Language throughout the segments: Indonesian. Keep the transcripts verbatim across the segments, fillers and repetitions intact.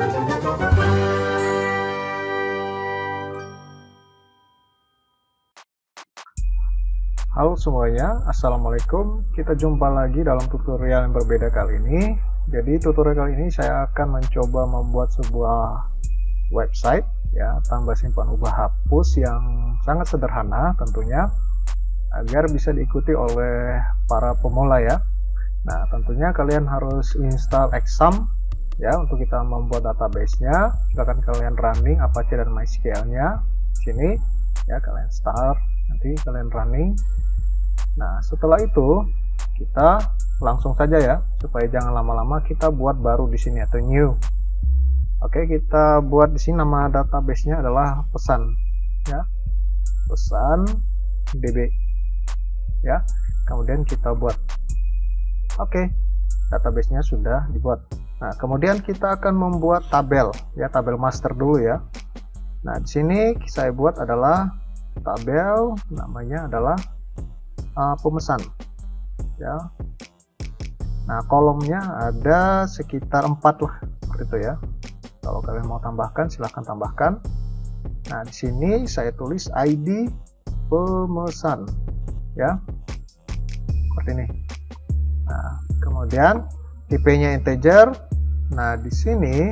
Halo semuanya, assalamualaikum. Kita jumpa lagi dalam tutorial yang berbeda kali ini. Jadi tutorial kali ini saya akan mencoba membuat sebuah website ya, tambah simpan ubah hapus yang sangat sederhana tentunya, agar bisa diikuti oleh para pemula ya. Nah, tentunya kalian harus install Exam ya untuk kita membuat database-nya. Silakan kalian running Apache dan MySQL-nya sini ya, kalian start, nanti kalian running. Nah, setelah itu kita langsung saja ya, supaya jangan lama-lama, kita buat baru di sini atau new. Oke, kita buat di sini nama database-nya adalah pesan ya. Pesan D B ya. Kemudian kita buat. Oke, database-nya sudah dibuat. Nah, kemudian kita akan membuat tabel ya, tabel master dulu ya. Nah, di sini saya buat adalah tabel, namanya adalah Uh, pemesan ya. Nah, kolomnya ada sekitar empat lah, seperti itu ya. Kalau kalian mau tambahkan silahkan tambahkan. Nah, di sini saya tulis I D pemesan ya, seperti ini. Nah, kemudian tipenya integer. Nah, di sini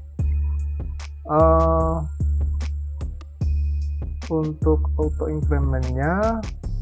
uh, untuk auto incrementnya,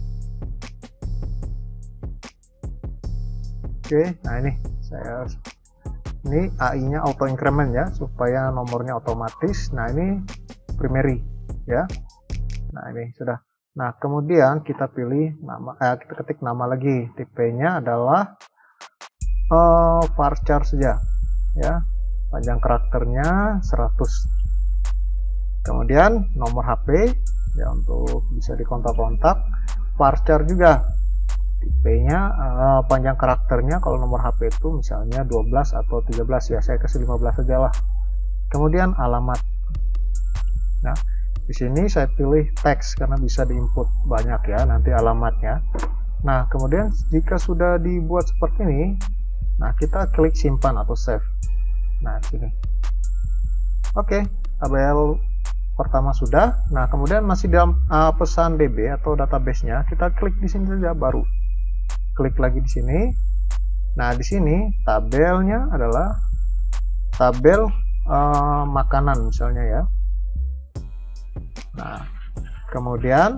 oke, nah ini saya ini A I-nya auto increment ya, supaya nomornya otomatis. Nah, ini primary ya. Nah, ini sudah. Nah, kemudian kita pilih nama, eh, kita ketik nama lagi. Tipenya adalah uh, varchar saja ya. Panjang karakternya seratus. Kemudian nomor H P ya, untuk bisa dikontak-kontak. Varchar juga. Tipenya uh, panjang karakternya kalau nomor H P itu misalnya dua belas atau tiga belas ya, saya kasih lima belas saja lah. Kemudian alamat. Nah, di sini saya pilih teks karena bisa diinput banyak ya nanti alamatnya. Nah, kemudian jika sudah dibuat seperti ini, nah kita klik simpan atau save. Nah, di sini. Oke, tabel pertama sudah. Nah, kemudian masih dalam uh, pesan D B atau database-nya, kita klik di sini saja baru. Klik lagi di sini. Nah, di sini tabelnya adalah tabel uh, makanan misalnya ya. Nah, kemudian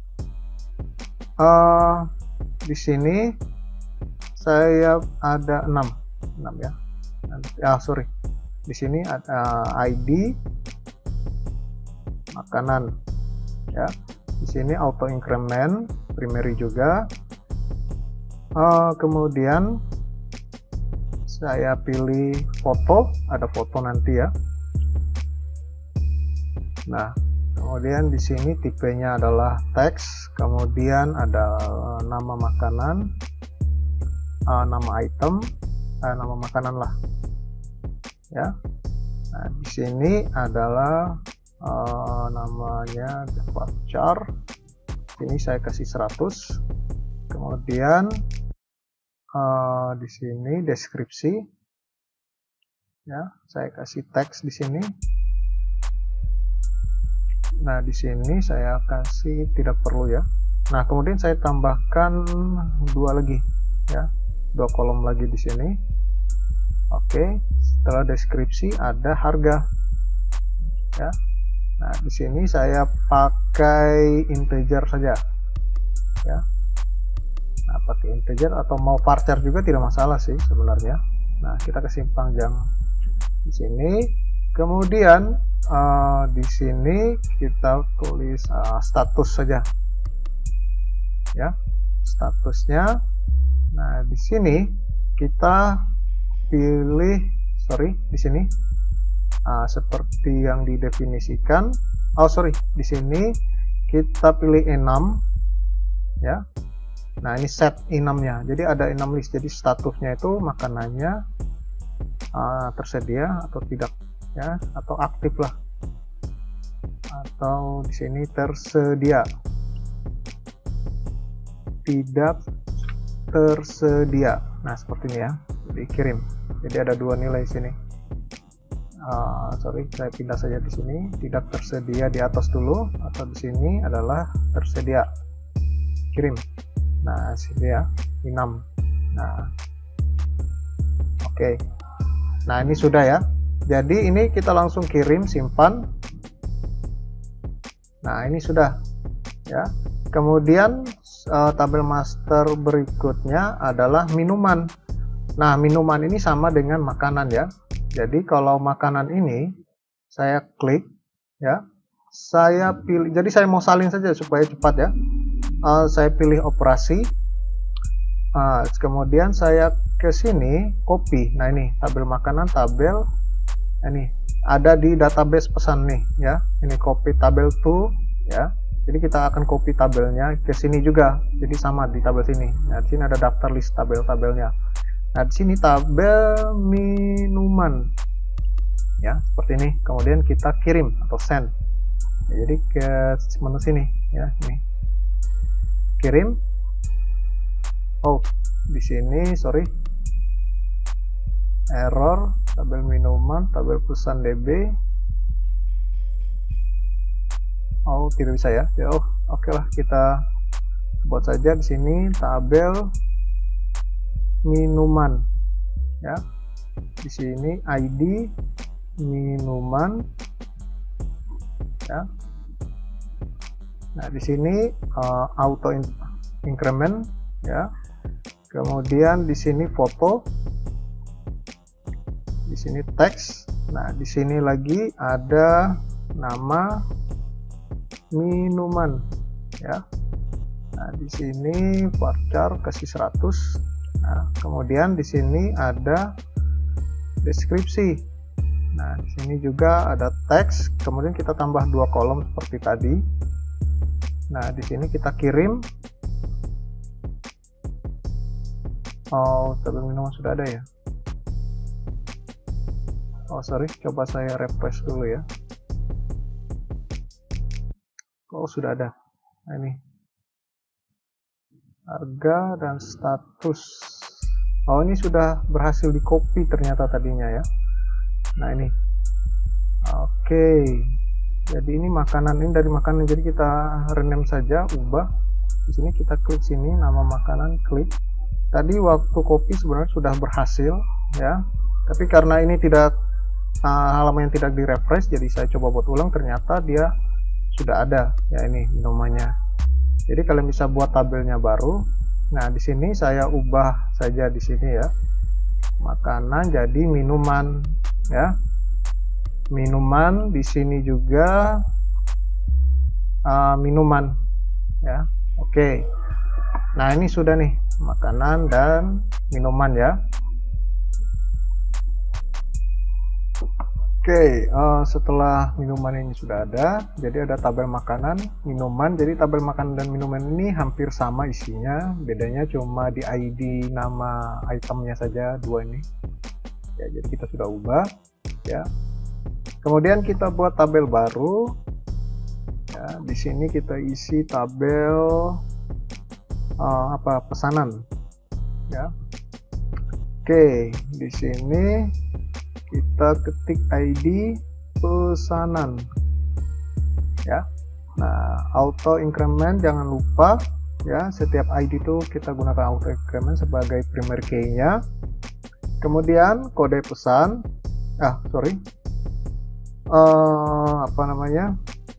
uh, di sini saya ada enam ya. Ah, sorry. Di sini ada uh, I D makanan ya. Di sini auto increment primary juga. Uh, kemudian saya pilih foto, ada foto nanti ya. Nah, kemudian di sini tipenya adalah teks, kemudian ada uh, nama makanan, uh, nama item, uh, nama makanan lah ya. Nah, di sini adalah uh, namanya varchar. Ini saya kasih seratus. Kemudian Uh, di sini deskripsi ya, saya kasih teks di sini. Nah, di sini saya kasih tidak perlu ya. Nah, kemudian saya tambahkan dua lagi ya, dua kolom lagi di sini. Oke, setelah deskripsi ada harga ya. Nah, di sini saya pakai integer saja ya. Nah, pakai integer atau mau varchar juga tidak masalah sih sebenarnya. Nah, kita kasih panjang di sini. Kemudian uh, di sini kita tulis uh, status saja ya, statusnya. Nah, di sini kita pilih, sorry, di sini uh, seperti yang didefinisikan. Oh, sorry, di sini kita pilih enam ya. Nah, ini set enam-nya, jadi ada enam list, jadi statusnya itu makanannya uh, tersedia atau tidak ya, atau aktif lah, atau di sini tersedia, tidak tersedia. Nah, seperti ini ya, jadi kirim. Jadi ada dua nilai di sini. uh, sorry saya pindah saja di sini, tidak tersedia di atas dulu, atau di sini adalah tersedia, kirim. Nah sini ya enam. Nah oke okay. Nah ini sudah ya, jadi ini kita langsung kirim, simpan. Nah ini sudah ya. Kemudian uh, tabel master berikutnya adalah minuman. Nah, minuman ini sama dengan makanan ya. Jadi kalau makanan ini saya klik ya, saya pilih. Jadi saya mau salin saja supaya cepat ya. Uh, saya pilih operasi. Uh, kemudian saya ke sini copy. Nah ini tabel makanan, tabel ini ada di database pesan nih ya. Ini copy tabel to ya. Jadi kita akan copy tabelnya ke sini juga. Jadi sama di tabel sini. Nah di sini ada daftar list tabel-tabelnya. Nah, di sini tabel minuman. Ya, seperti ini. Kemudian kita kirim atau send. Ya, jadi ke menu sini ya, ini. Kirim. Oh, di sini sorry. Error, tabel minuman, tabel pesan D B. Oh, tidak bisa ya. Ya, oh, oke lah, kita buat saja di sini tabel minuman ya. Di sini I D minuman ya. Nah di sini uh, auto increment ya. Kemudian di sini foto, di sini teks. Nah di sini lagi ada nama minuman ya. Nah di sini varchar kasih seratus. Nah, kemudian di sini ada deskripsi. Nah, di sini juga ada teks. Kemudian kita tambah dua kolom seperti tadi. Nah, di sini kita kirim. Oh, tabel minuman sudah ada ya. Oh, sorry. Coba saya refresh dulu ya. Oh, sudah ada. Nah, ini. Harga dan status. Oh ini sudah berhasil di copy ternyata tadinya ya. Nah ini oke okay. Jadi ini makanan, ini dari makanan, jadi kita rename saja, ubah. Di sini kita klik sini nama makanan, klik. Tadi waktu copy sebenarnya sudah berhasil ya, tapi karena ini tidak uh, halaman yang tidak di refresh, jadi saya coba buat ulang, ternyata dia sudah ada ya, ini minumannya. Jadi kalian bisa buat tabelnya baru. Nah, di sini saya ubah saja di sini ya. Makanan jadi minuman ya. Minuman di sini juga uh, minuman ya. Oke. Nah, ini sudah nih makanan dan minuman ya. Oke, uh, setelah minuman ini sudah ada, jadi ada tabel makanan, minuman. Jadi tabel makanan dan minuman ini hampir sama isinya, bedanya cuma di I D nama itemnya saja, dua ini. Ya, jadi kita sudah ubah, ya. Kemudian kita buat tabel baru. Ya, di sini kita isi tabel uh, apa pesanan, ya. Oke, di sini kita ketik I D pesanan ya. Nah, auto increment jangan lupa ya, setiap I D itu kita gunakan auto increment sebagai primary key-nya. Kemudian kode pesan, ah sorry uh, apa namanya,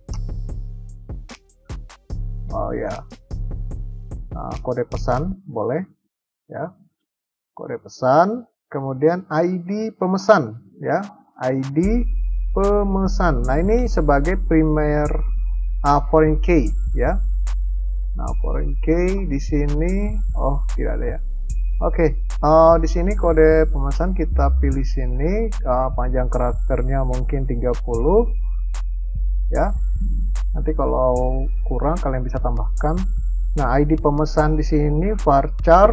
oh ya nah, kode pesan boleh ya, kode pesan. Kemudian I D pemesan ya, I D pemesan. Nah ini sebagai primer uh, foreign key ya. Nah foreign key di sini oh tidak ada ya. Oke, okay. uh, di sini kode pemesan kita pilih sini, uh, panjang karakternya mungkin tiga puluh ya. Nanti kalau kurang kalian bisa tambahkan. Nah I D pemesan di sini varchar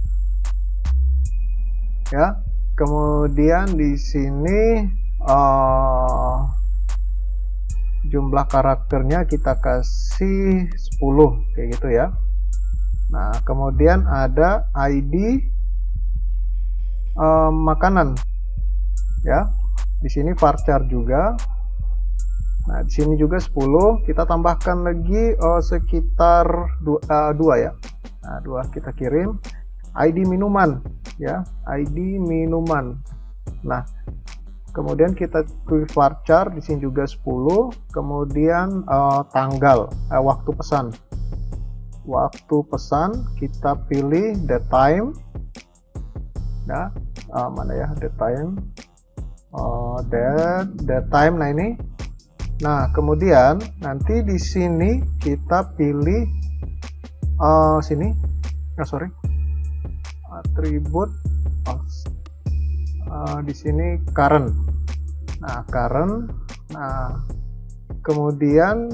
ya. Kemudian di sini uh, jumlah karakternya kita kasih sepuluh kayak gitu ya. Nah kemudian ada I D uh, makanan ya, Di sini varchar juga. Nah, di sini juga sepuluh. Kita tambahkan lagi oh, sekitar dua ya. Nah, dua kita kirim. I D minuman ya, I D minuman. Nah, kemudian kita pilih varchar, di sini juga sepuluh. Kemudian uh, tanggal, uh, waktu pesan. Waktu pesan kita pilih the time. Nah, uh, mana ya the time? Uh, that the time. Nah ini. Nah, kemudian nanti di sini kita pilih uh, sini, oh, sorry, atribut oh, uh, di sini current. Nah, current. Nah, kemudian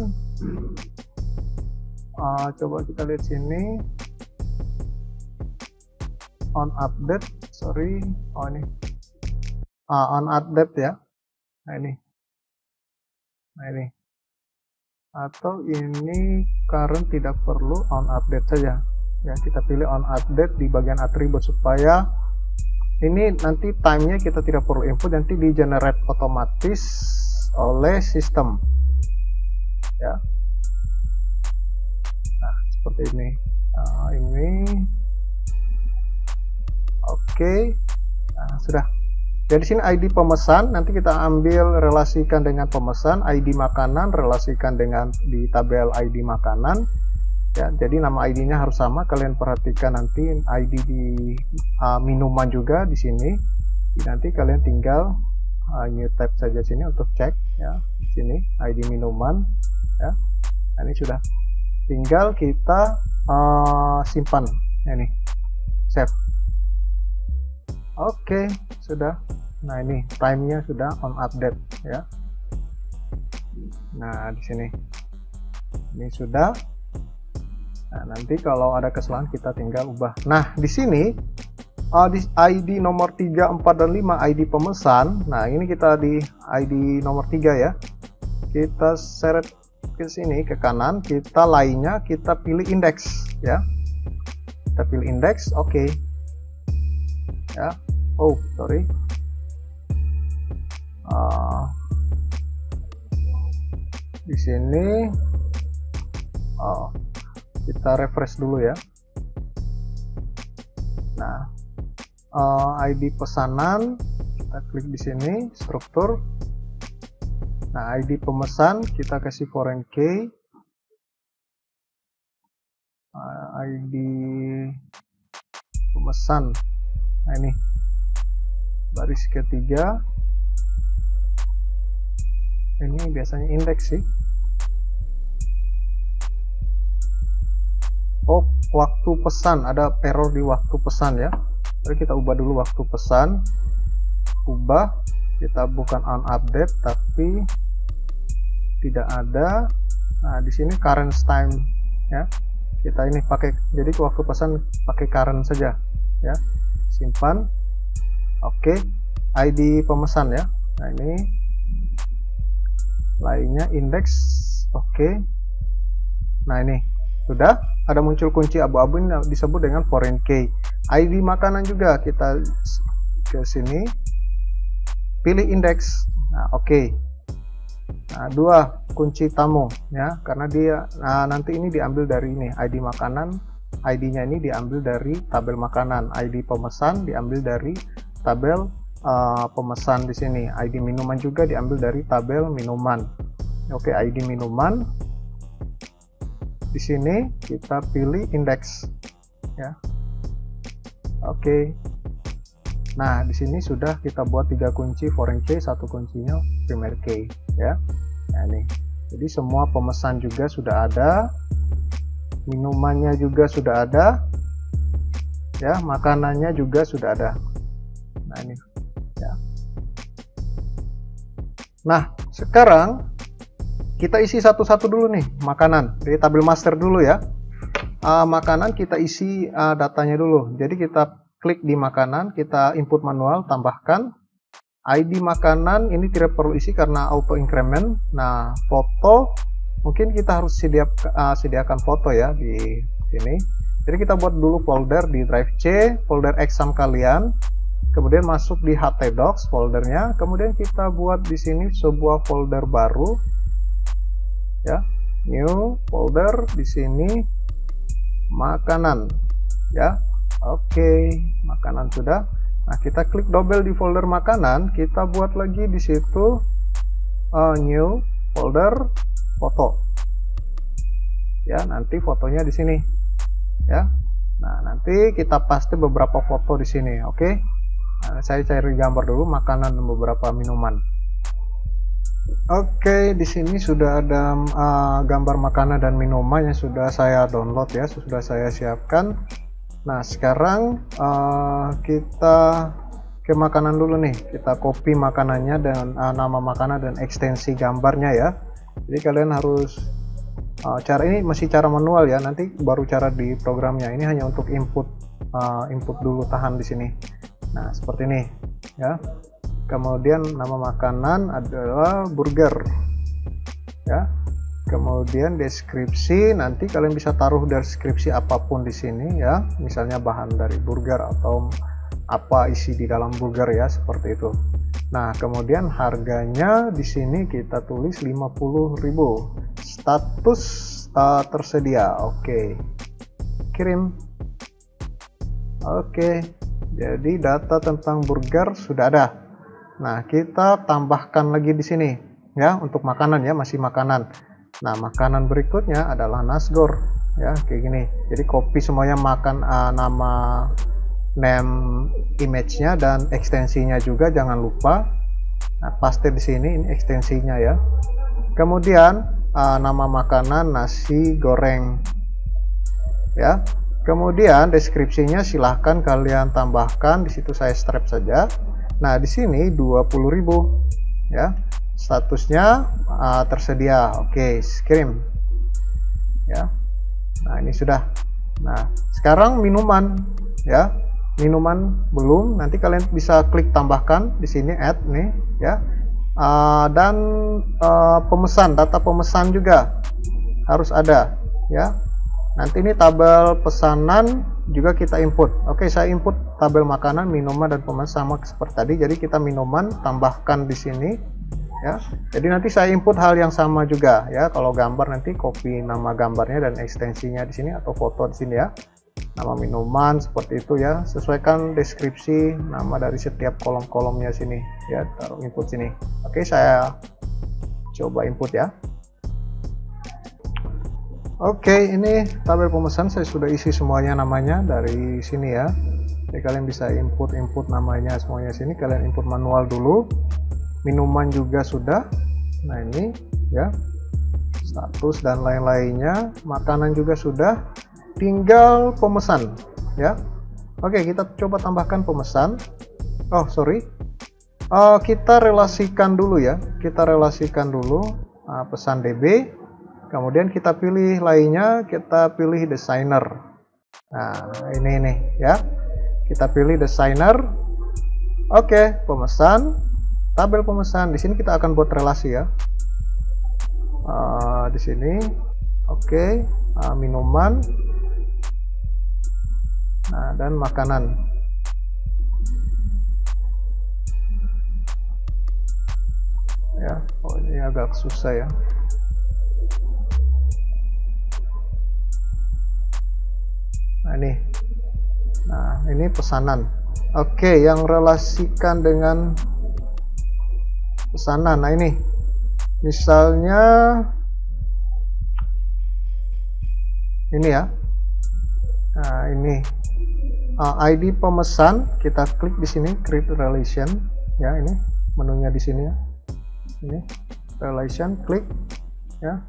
uh, coba kita lihat sini on update, sorry, oh ini, uh, on update ya. Nah ini. Nah ini, atau ini current tidak perlu on update saja ya, kita pilih on update di bagian atribut supaya ini nanti time-nya kita tidak perlu input, nanti di generate otomatis oleh sistem ya. Nah, seperti ini. Nah, ini oke. Okay. Nah, sudah. Jadi sini I D pemesan, nanti kita ambil relasikan dengan pemesan, I D makanan relasikan dengan di tabel I D makanan. Ya, jadi nama I D-nya harus sama. Kalian perhatikan nanti I D di uh, minuman juga di sini. Nanti kalian tinggal uh, new tab saja sini untuk cek ya. Di sini I D minuman ya. Nah, ini sudah. Tinggal kita uh, simpan. Ini save. Oke, okay, sudah. Nah, ini time-nya sudah on update ya. Nah, di sini. Ini sudah. Nah, nanti kalau ada kesalahan kita tinggal ubah. Nah, di sini uh, di I D nomor tiga, empat dan lima I D pemesan. Nah, ini kita di I D nomor tiga ya. Kita seret ke sini ke kanan, kita lainnya kita pilih indeks ya. Kita pilih indeks, oke. Okay. Ya. Oh, sorry. Uh, di sini uh, kita refresh dulu ya. Nah, uh, I D pesanan kita klik di sini struktur. Nah, I D pemesan kita kasih foreign key. Uh, I D pemesan. Nah, ini baris ketiga. Ini biasanya indeks sih. Oh, waktu pesan, ada error di waktu pesan ya. Jadi kita ubah dulu waktu pesan. Ubah, kita bukan on update tapi tidak ada. Nah, di sini current time ya. Kita ini pakai, jadi waktu pesan pakai current saja ya. Simpan. Oke, okay. I D pemesan ya. Nah, ini lainnya indeks. Oke. Okay. Nah, ini sudah ada muncul kunci abu-abu yang disebut dengan foreign key. I D makanan juga kita ke sini pilih indeks. Nah, oke. Okay. Nah, dua kunci tamu ya, karena dia nah, nanti ini diambil dari ini I D makanan. I D-nya ini diambil dari tabel makanan. I D pemesan diambil dari tabel uh, pemesan di sini. I D minuman juga diambil dari tabel minuman. Oke, I D minuman. Di sini kita pilih indeks ya. Oke. Nah, di sini sudah kita buat tiga kunci foreign key, satu kuncinya primary key ya. Nah, ini. Jadi semua pemesan juga sudah ada. Minumannya juga sudah ada ya, makanannya juga sudah ada. Nah, ini ya. Nah, sekarang kita isi satu-satu dulu nih makanan dari tabel master dulu ya. Uh, makanan kita isi uh, datanya dulu. Jadi kita klik di makanan, kita input manual, tambahkan I D makanan. Ini tidak perlu isi karena auto increment. Nah, foto mungkin kita harus sedia, uh, sediakan foto ya di sini. Jadi kita buat dulu folder di drive C, folder exam kalian. kemudian masuk di htdocs foldernya, kemudian kita buat di sini sebuah folder baru, ya, new folder, di sini makanan, ya. Oke, makanan sudah. Nah, kita klik double di folder makanan, kita buat lagi di situ uh, new folder foto, ya. Nanti fotonya di sini, ya. Nah, nanti kita paste beberapa foto di sini, oke. Nah, saya cari gambar dulu makanan dan beberapa minuman. Oke, di sini sudah ada uh, gambar makanan dan minuman yang sudah saya download, ya, sudah saya siapkan. Nah, sekarang uh, kita ke makanan dulu nih. Kita copy makanannya dan uh, nama makanan dan ekstensi gambarnya, ya. Jadi kalian harus uh, cara ini masih cara manual, ya. Nanti baru cara di programnya. Ini hanya untuk input uh, input dulu, tahan di sini. Nah, seperti ini, ya. Kemudian nama makanan adalah burger, ya. Kemudian deskripsi, nanti kalian bisa taruh deskripsi apapun di sini, ya. Misalnya bahan dari burger atau apa isi di dalam burger, ya, seperti itu. Nah, kemudian harganya di sini kita tulis lima puluh ribu. Status uh, tersedia. Oke. Kirim. Oke. Jadi data tentang burger sudah ada. Nah, kita tambahkan lagi di sini, ya, untuk makanan, ya, masih makanan. Nah, makanan berikutnya adalah nasgor, ya, kayak gini. Jadi copy semuanya makan uh, nama, name, image-nya dan ekstensinya juga jangan lupa. Nah, paste di sini, ini ekstensinya, ya. Kemudian uh, nama makanan nasi goreng, ya. Kemudian deskripsinya silahkan kalian tambahkan, di situ saya strap saja. Nah, di sini dua puluh ribu, ya. Statusnya uh, tersedia. Oke, kirim, ya. Nah, ini sudah. Nah, sekarang minuman, ya. Minuman belum, nanti kalian bisa klik tambahkan di sini add nih, ya. Uh, dan uh, pemesan, data pemesan juga harus ada, ya. Nanti ini tabel pesanan juga kita input. Oke, saya input tabel makanan, minuman dan pemesan sama seperti tadi. Jadi kita minuman tambahkan di sini, ya. Jadi nanti saya input hal yang sama juga, ya. Kalau gambar nanti copy nama gambarnya dan ekstensinya di sini atau foto di sini, ya. Nama minuman seperti itu, ya. Sesuaikan deskripsi nama dari setiap kolom-kolomnya sini, ya. Taruh input sini. Oke, saya coba input, ya. Oke, ini tabel pemesan saya sudah isi semuanya namanya dari sini, ya. Jadi kalian bisa input-input namanya semuanya sini. Kalian input manual dulu. Minuman juga sudah. Nah, ini, ya. Status dan lain-lainnya. Makanan juga sudah. Tinggal pemesan, ya. Oke, kita coba tambahkan pemesan. Oh, sorry. Uh, kita relasikan dulu, ya. Kita relasikan dulu uh, pesan D B. Kemudian kita pilih lainnya, kita pilih designer. Nah, ini nih, ya. Kita pilih designer. Oke, pemesan, tabel pemesan. Di sini kita akan buat relasi, ya. Uh, di sini, oke, uh, minuman. Nah, dan makanan. Ya, oh ini agak susah, ya. Nah, ini. Nah, ini pesanan. Oke, yang relasikan dengan pesanan. Nah, ini. Misalnya ini, ya. Nah, ini. Uh, I D pemesan, kita klik di sini create relation, ya, ini menunya di sini, ya. Ini relation, klik, ya.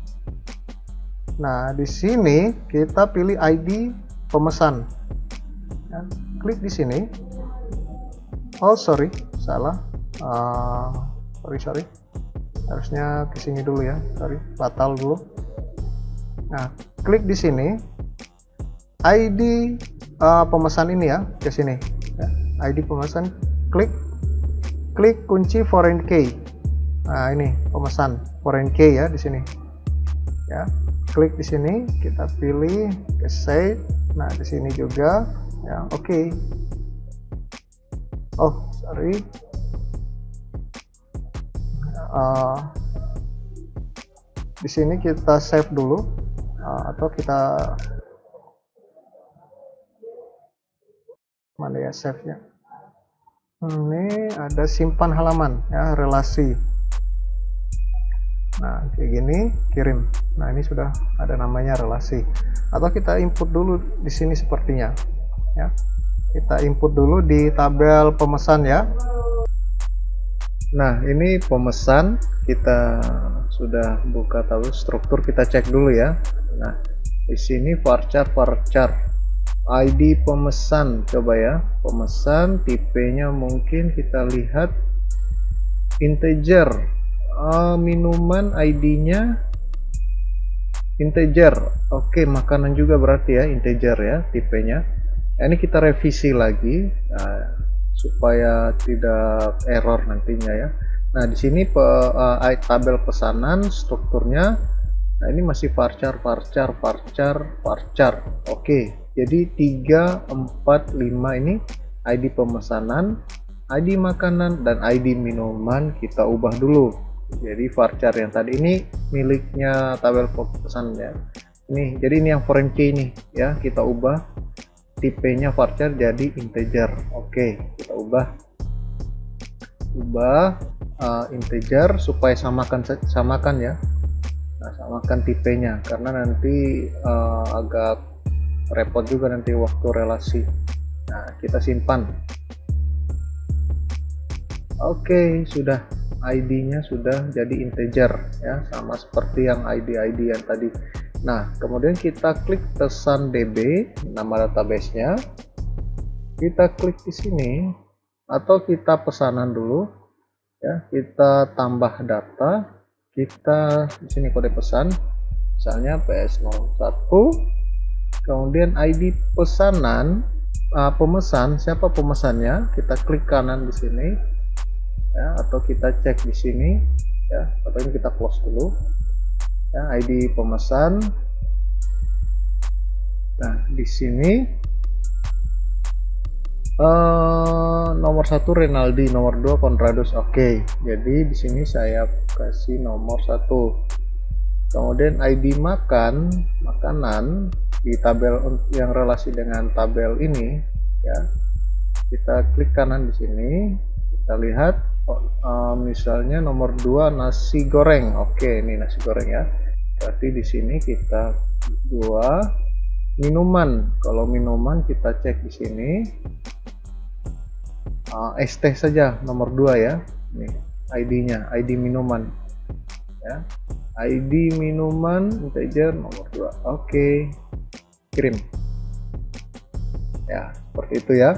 Nah, di sini kita pilih I D pemesan, ya. Klik di sini. Oh, sorry, salah. Uh, sorry, sorry. Harusnya ke sini dulu, ya. Sorry, batal dulu. Nah, klik di sini. I D uh, pemesan ini, ya, ke sini. Ya. I D pemesan, klik, klik kunci foreign key. Nah, ini pemesan foreign key, ya, di sini. Ya. Klik di sini, kita pilih ke save. Nah, di sini juga, ya, oke. Okay. oh sorry uh, di sini kita save dulu uh, atau kita mana ya save nya. Ini ada simpan halaman ya, relasi. Nah kayak gini, kirim. Nah ini sudah ada namanya relasi. Atau kita input dulu di sini sepertinya ya, kita input dulu di tabel pemesan ya. Nah ini pemesan, kita sudah buka tabel struktur, kita cek dulu ya. Nah di sini varchar varchar I D pemesan, coba ya, pemesan tipenya mungkin kita lihat integer, uh, minuman I D-nya integer, oke, makanan juga berarti ya integer ya tipenya. Nah, ini kita revisi lagi nah, supaya tidak error nantinya ya. Nah di sini pe, uh, tabel pesanan strukturnya, nah ini masih varchar varchar varchar varchar, oke. Jadi tiga, empat, lima ini I D pemesanan, I D makanan, dan I D minuman kita ubah dulu. Jadi varchar yang tadi ini miliknya tabel pemesan ya. Ini, jadi ini yang foreign key ini ya, kita ubah tipenya varchar jadi integer. Oke, kita ubah ubah uh, integer supaya samakan samakan ya. Nah, samakan tipenya karena nanti uh, agak repot juga nanti waktu relasi. Nah kita simpan. Oke, sudah, I D-nya sudah jadi integer ya, sama seperti yang I D-I D yang tadi. Nah kemudian kita klik pesan D B, nama database-nya, kita klik di sini atau kita pesanan dulu ya, kita tambah data, kita di sini kode pesan misalnya P S nol satu, kemudian I D pesanan, uh, pemesan, siapa pemesannya, kita klik kanan di sini ya, atau kita cek di sini ya, atau ini kita close dulu ya, I D pemesan. Nah di sini uh, nomor satu Renaldi, nomor dua Konradus, oke. Jadi di sini saya kasih nomor satu. Kemudian I D makan, makanan di tabel yang relasi dengan tabel ini ya, kita klik kanan di sini, kita lihat oh, uh, misalnya nomor dua nasi goreng, oke ini nasi goreng ya, berarti di sini kita dua. Minuman, kalau minuman kita cek di sini uh, es teh saja nomor dua ya, ini I D-nya, I D minuman ya, I D minuman integer nomor dua, oke, kirim ya, seperti itu ya.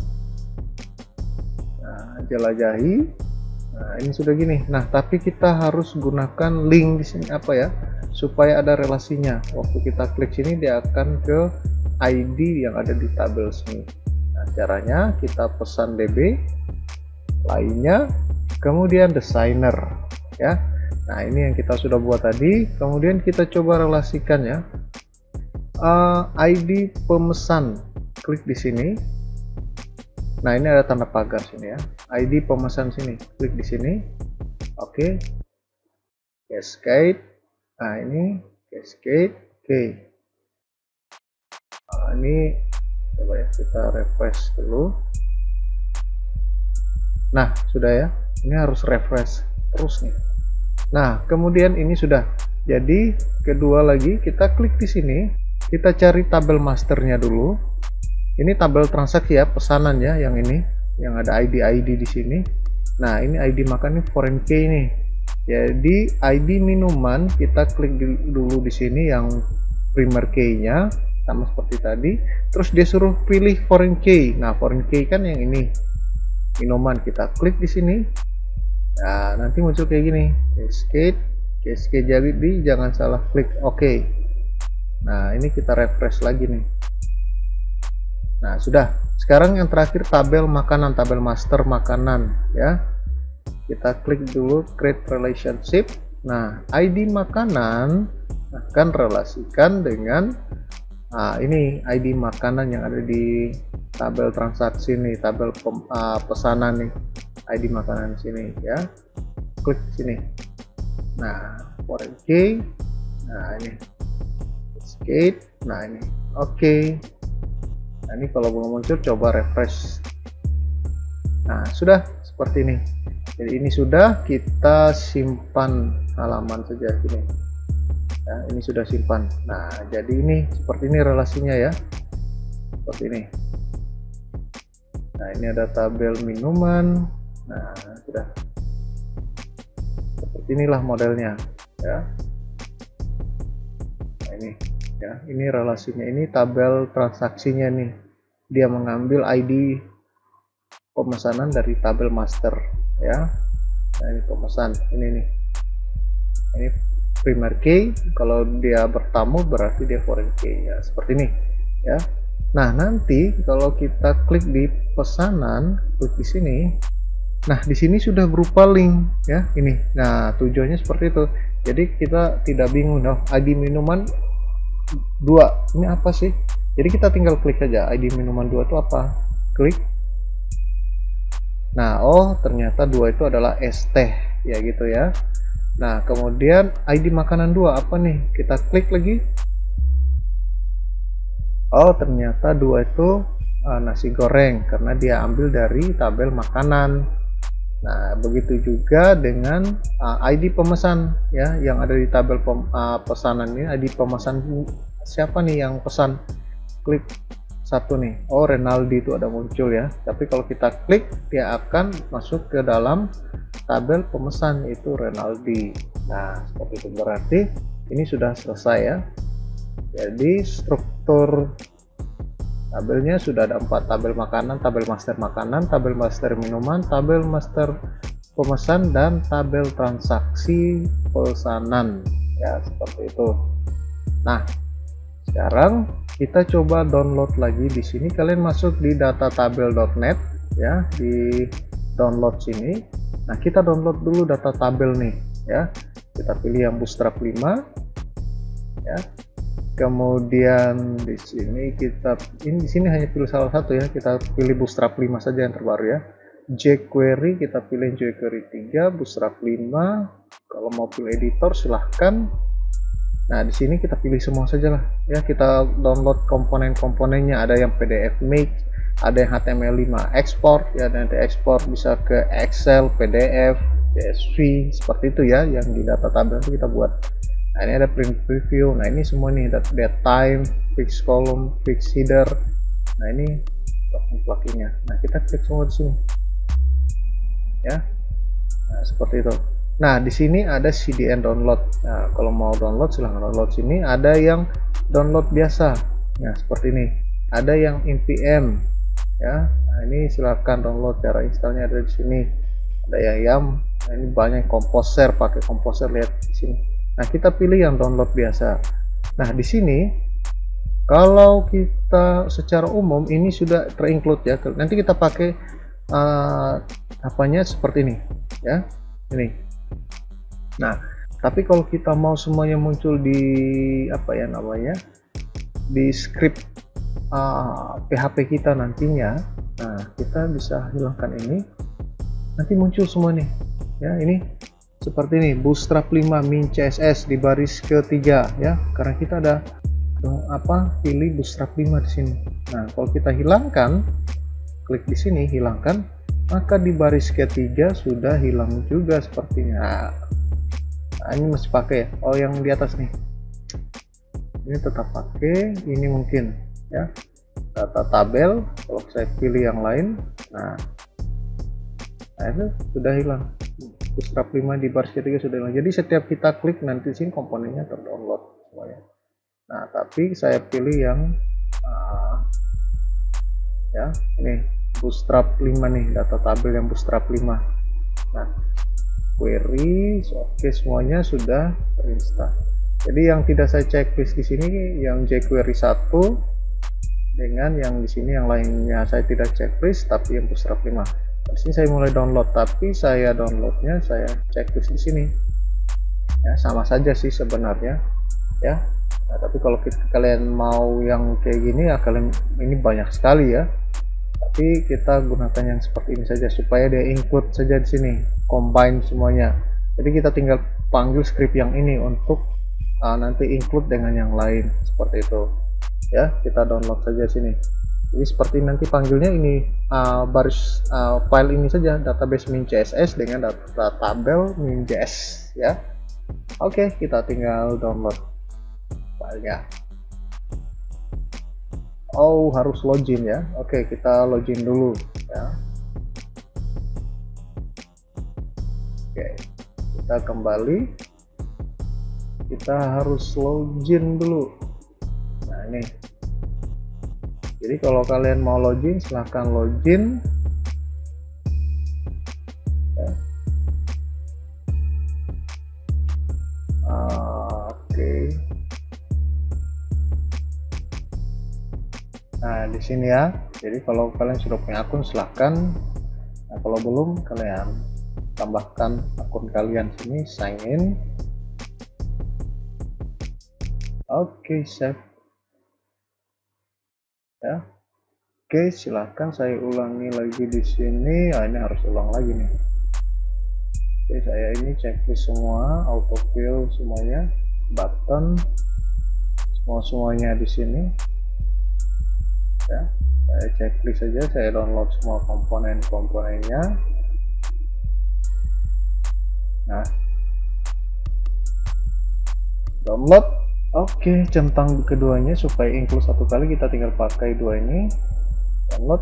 Nah jelajahi, nah ini sudah gini. Nah tapi kita harus gunakan link di sini apa ya, supaya ada relasinya. Waktu kita klik sini dia akan ke I D yang ada di tabel sini. Nah caranya kita pesan D B lainnya, kemudian designer ya. Nah ini yang kita sudah buat tadi, kemudian kita coba relasikan ya. Uh, I D pemesan, klik di sini. Nah ini ada tanda pagar sini ya, I D pemesan sini, klik di sini. Oke, cascade. Nah ini cascade, oke. Nah, ini coba ya kita refresh dulu. Nah sudah ya, ini harus refresh terus nih. Nah kemudian ini sudah jadi. Kedua lagi kita klik di sini. Kita cari tabel masternya dulu. Ini tabel transaksi ya, pesanan ya, yang ini, yang ada I D-I D di sini. Nah, ini I D makan ini foreign key ini. Jadi I D minuman kita klik dulu di sini yang primer key-nya sama seperti tadi. Terus dia suruh pilih foreign key. Nah, foreign key kan yang ini. Minuman kita klik di sini. Nah, nanti muncul kayak gini. Cascade, cascade jadi di jangan salah klik oke. Okay. Nah ini kita refresh lagi nih. Nah sudah, sekarang yang terakhir tabel makanan, tabel master makanan ya, kita klik dulu create relationship. Nah I D makanan akan relasikan dengan Nah, ini I D makanan yang ada di tabel transaksi nih, tabel pem, uh, pesanan nih, I D makanan sini ya. Klik sini. Nah, foreign key. Nah, ini escape. Nah, ini oke. Okay. Nah, ini kalau belum muncul coba refresh. Nah, sudah seperti ini. Jadi ini sudah, kita simpan halaman saja sini. Nah, ini sudah simpan. Nah, jadi ini seperti ini relasinya ya. Seperti ini. Nah, ini ada tabel minuman. Nah, sudah. Seperti inilah modelnya ya. Nah, ini ya, ini relasinya, ini tabel transaksinya nih. Dia mengambil I D pemesanan dari tabel master ya. Nah, ini pemesan ini nih. Ini primary key, kalau dia bertamu berarti dia foreign key ya, seperti ini ya. Nah, nanti kalau kita klik di pesanan, klik di sini. Nah, di sini sudah berupa link ya, ini. Nah, tujuannya seperti itu. Jadi kita tidak bingung, noh, I D minuman dua ini apa sih? Jadi kita tinggal klik aja I D minuman dua itu apa? Klik. Nah, oh ternyata dua itu adalah es teh ya gitu ya. Nah, kemudian I D makanan dua apa nih? Kita klik lagi. Oh, ternyata dua itu uh, nasi goreng karena dia ambil dari tabel makanan. Nah, begitu juga dengan uh, I D pemesan ya, yang ada di tabel pem, uh, pesanan ini. I D pemesan siapa nih yang pesan? Klik satu nih. Oh, Renaldi itu ada muncul ya. Tapi kalau kita klik, dia akan masuk ke dalam tabel pemesan, itu Renaldi. Nah, seperti itu, berarti ini sudah selesai ya. Jadi struktur tabelnya sudah ada empat, tabel makanan, tabel master makanan, tabel master minuman, tabel master pemesan, dan tabel transaksi pesanan ya, seperti itu. Nah, sekarang kita coba download lagi. Di sini kalian masuk di datatabel dot net ya, di download sini. Nah, kita download dulu data tabel nih ya. Kita pilih yang Bootstrap lima ya. Kemudian di sini kita ini di sini hanya pilih salah satu ya. Kita pilih Bootstrap lima saja yang terbaru ya. jQuery kita pilih jQuery tiga, Bootstrap lima. Kalau mau pilih editor silahkan. Nah, di sini kita pilih semua saja lah ya. Kita download komponen-komponennya, ada yang P D F Mix, ada yang H T M L lima export ya, dan nanti export bisa ke Excel, P D F, C S V, seperti itu ya yang di data tabel itu kita buat. Nah, ini ada print preview. Nah, ini semua nih, date time, fix column, fix header. Nah, ini plugin-pluginnya. Nah, kita klik semua di sini ya. Nah, seperti itu. Nah, di sini ada C D N download. Nah, kalau mau download silahkan download sini. Ada yang download biasa. Nah, seperti ini. Ada yang N P M ya. Nah, ini silahkan download, cara installnya ada di sini. Ada yang YAM. Nah, ini banyak komposer, pakai komposer, lihat di sini. Nah, kita pilih yang download biasa. Nah, di sini kalau kita secara umum ini sudah terinclude ya. Nanti kita pakai uh, apanya seperti ini ya. Ini. Nah, tapi kalau kita mau semuanya muncul di apa ya namanya? Di script uh, P H P kita nantinya. Nah, kita bisa hilangkan ini. Nanti muncul semua nih. Ya, ini seperti ini, Bootstrap lima min C S S di baris ketiga ya, karena kita ada apa pilih Bootstrap lima di sini. Nah, kalau kita hilangkan, klik di sini hilangkan, maka di baris ketiga sudah hilang juga sepertinya. Nah, ini masih pakai ya. Oh, yang di atas nih ini tetap pakai, ini mungkin ya data tabel. Kalau saya pilih yang lain, nah, nah itu sudah hilang. Bootstrap lima di baris ketiga sudah hilang. Jadi setiap kita klik nanti sini komponennya terdownload semuanya. Nah, tapi saya pilih yang uh, ya ini Bootstrap lima nih, data tabel yang Bootstrap lima. Nah, query, oke, semuanya sudah terinstall. Jadi yang tidak saya checklist di sini yang jQuery satu dengan yang di sini yang lainnya saya tidak checklist, tapi yang Bootstrap lima. Di sini saya mulai download, tapi saya downloadnya saya checklist di sini. Ya, sama saja sih sebenarnya. Ya, Nah, tapi kalau kita, kalian mau yang kayak gini ya, kalian ini banyak sekali ya. Tapi kita gunakan yang seperti ini saja supaya dia include saja di sini, combine semuanya. Jadi kita tinggal panggil script yang ini untuk uh, nanti include dengan yang lain seperti itu. Ya, kita download saja sini. Jadi seperti nanti panggilnya ini uh, baris uh, file ini saja, database min.css dengan data tabel min.js ya. Oke, kita tinggal download filenya. Oh, harus login ya. Oke, kita login dulu ya. Oke, kita kembali. Kita harus login dulu. Nah, ini. Jadi kalau kalian mau login, silahkan login ya. uh, oke okay. Nah, di sini ya. Jadi kalau kalian sudah punya akun, silahkan. Nah, kalau belum, kalian tambahkan akun kalian sini, sign in. Oke, okay, save ya. Oke, silahkan saya ulangi lagi di sini. Ah, ini harus ulang lagi nih. Oke, saya ini checklist semua, autofill semuanya, button semua semuanya di sini ya. Saya checklist saja, saya download semua komponen-komponennya. Nah, download. Oke, centang keduanya supaya include satu kali, kita tinggal pakai dua ini. Download.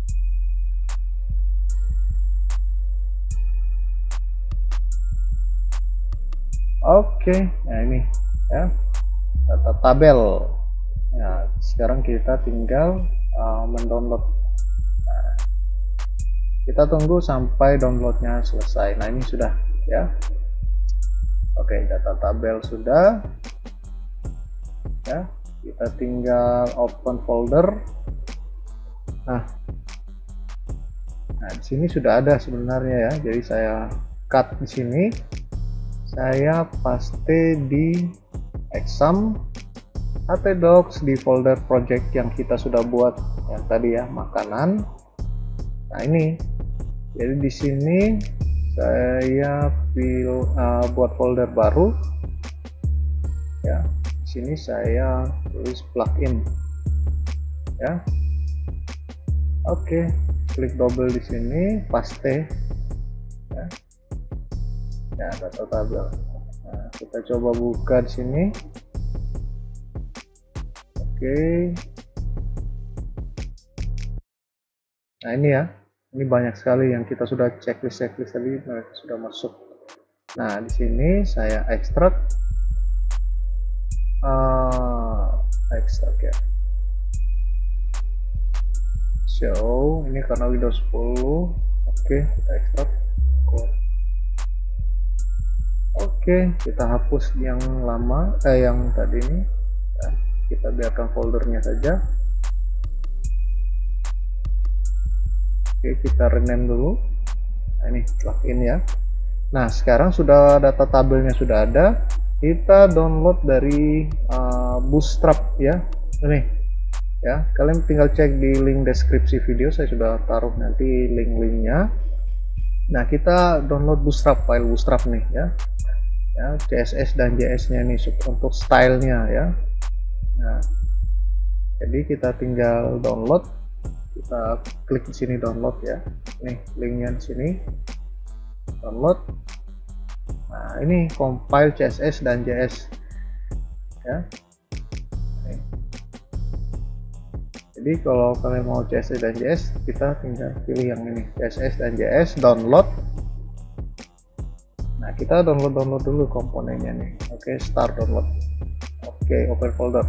Oke, nah ini ya, data tabel. Nah, sekarang kita tinggal uh, mendownload. Nah, kita tunggu sampai downloadnya selesai. Nah, ini sudah ya. Oke, data tabel sudah ya. Kita tinggal open folder. Nah, nah di sini sudah ada sebenarnya ya. Jadi saya cut di sini, saya paste di exam htdocs di folder project yang kita sudah buat yang tadi ya, makanan. Nah, ini jadi di sini saya pilih uh, buat folder baru ya. Di sini saya tulis plugin ya. Oke, klik double di sini, paste ya. Ya, data tabel. Nah, kita coba buka di sini. Oke. Nah, ini ya. Ini banyak sekali yang kita sudah checklist checklist tadi, mereka sudah masuk. Nah, di sini saya ekstrak uh, ekstrak ya. Show ini karena Windows sepuluh. Oke, kita ekstrak. Oke, kita hapus yang lama, eh yang tadi ini. Ya, kita biarkan foldernya saja. Oke, kita rename dulu. Nah, ini plugin ya. Nah, sekarang sudah data tabelnya sudah ada. Kita download dari uh, Bootstrap ya. Ini ya, kalian tinggal cek di link deskripsi video. Saya sudah taruh nanti link-linknya. Nah, kita download Bootstrap, file Bootstrap nih ya. Ya, C S S dan J S-nya nih untuk stylenya ya. Nah, jadi kita tinggal download. Kita klik di sini download ya. Nih linknya di sini. Download. Nah, ini compile C S S dan J S ya. Nih. Jadi kalau kalian mau C S S dan J S, kita tinggal pilih yang ini, C S S dan J S, download. Nah, kita download download dulu komponennya nih. Oke, start download. Oke, open folder.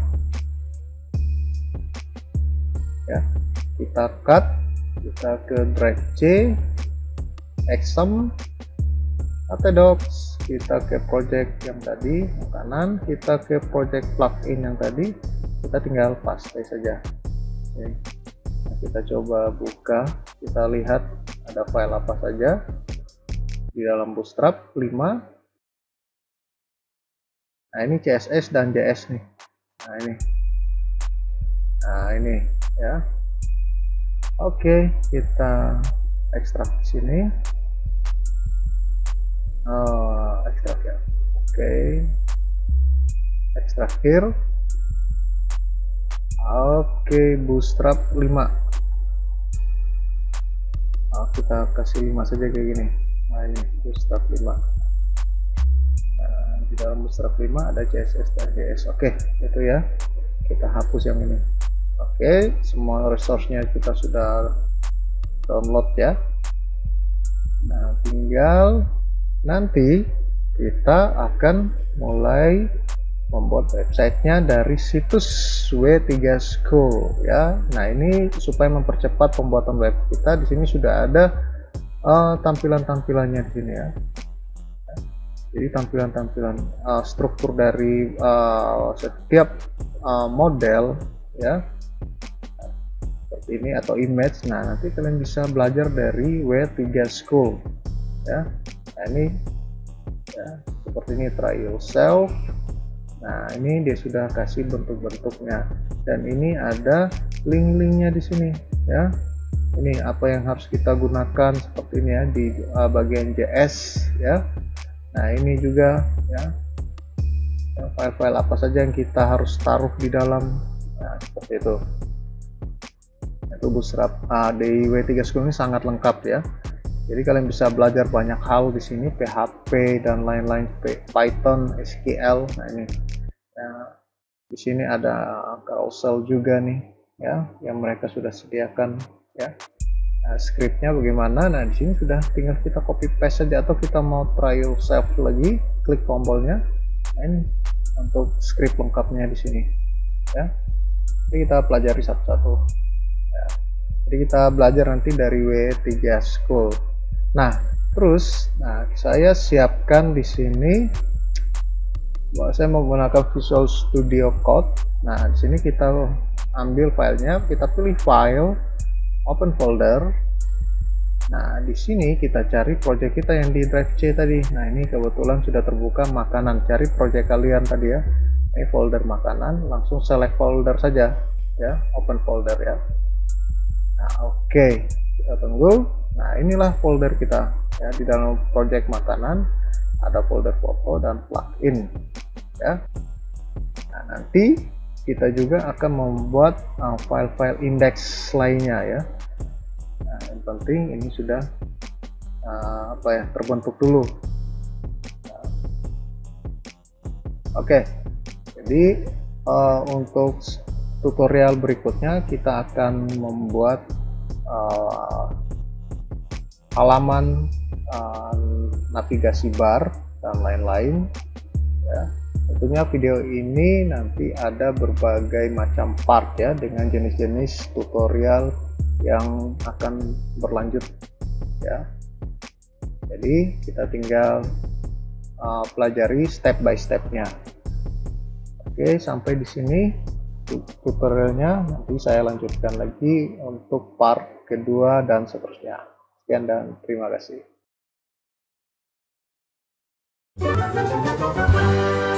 Ya, kita cut, kita ke drive C, exam, htdocs, kita ke project yang tadi makanan, kita ke project plugin yang tadi, kita tinggal paste saja. Oke. Nah, kita coba buka, kita lihat ada file apa saja di dalam Bootstrap lima. Nah, ini C S S dan J S nih Nah ini, nah ini ya. Oke, kita ekstrak di sini. Oh, ekstrak ya. Oke, ekstrak here. Oke, bootstrap lima. Nah, kita kasih lima saja kayak gini. Nah ini bootstrap lima. Nah, di dalam bootstrap lima ada C S S dan J S. Oke, itu ya. Kita hapus yang ini. Oke, semua resource-nya kita sudah download ya. Nah, tinggal nanti kita akan mulai membuat websitenya dari situs W tiga School ya. Nah, ini supaya mempercepat pembuatan web kita. Di sini sudah ada uh, tampilan-tampilannya di sini ya. Jadi tampilan-tampilan uh, struktur dari uh, setiap uh, model ya, seperti ini atau image. Nah, nanti kalian bisa belajar dari W tiga School ya. Nah, ini ya, seperti ini, try yourself. Nah, ini dia sudah kasih bentuk-bentuknya, dan ini ada link-linknya di sini ya. Ini apa yang harus kita gunakan seperti ini ya di uh, bagian J S ya. Nah, ini juga ya, file-file apa saja yang kita harus taruh di dalam. Nah, seperti itu. Itu Bootstrap uh, di W tiga School ini sangat lengkap ya. Jadi kalian bisa belajar banyak hal di sini, P H P dan lain-lain, Python, S Q L. Nah ini, nah, di sini ada carousel juga nih, ya, yang mereka sudah sediakan ya. Nah, scriptnya bagaimana? Nah, di sini sudah tinggal kita copy paste saja, atau kita mau try yourself lagi, klik tombolnya. Nah, ini untuk script lengkapnya di sini, ya. Jadi kita pelajari satu-satu. Ya. Jadi kita belajar nanti dari W tiga School. Nah, terus, nah saya siapkan di sini. Bahwa saya menggunakan Visual Studio Code. Nah, di sini kita ambil filenya, kita pilih file, open folder. Nah, di sini kita cari project kita yang di drive C tadi. Nah, ini kebetulan sudah terbuka makanan. Cari project kalian tadi ya. Ini folder makanan, langsung select folder saja ya, open folder ya. Nah, oke, okay. Kita tunggu. Nah, inilah folder kita ya. Di dalam project makanan ada folder foto dan plugin ya. Nah, nanti kita juga akan membuat file-file uh, index lainnya ya. Nah, yang penting ini sudah uh, apa ya, terbentuk dulu. Nah, oke, okay. Jadi uh, untuk tutorial berikutnya kita akan membuat uh, halaman uh, navigasi bar dan lain-lain ya. Tentunya video ini nanti ada berbagai macam part ya, dengan jenis-jenis tutorial yang akan berlanjut ya. Jadi kita tinggal uh, pelajari step by stepnya. Oke, sampai di sini tutorialnya. Nanti saya lanjutkan lagi untuk part kedua dan seterusnya. Sekian dan terima kasih.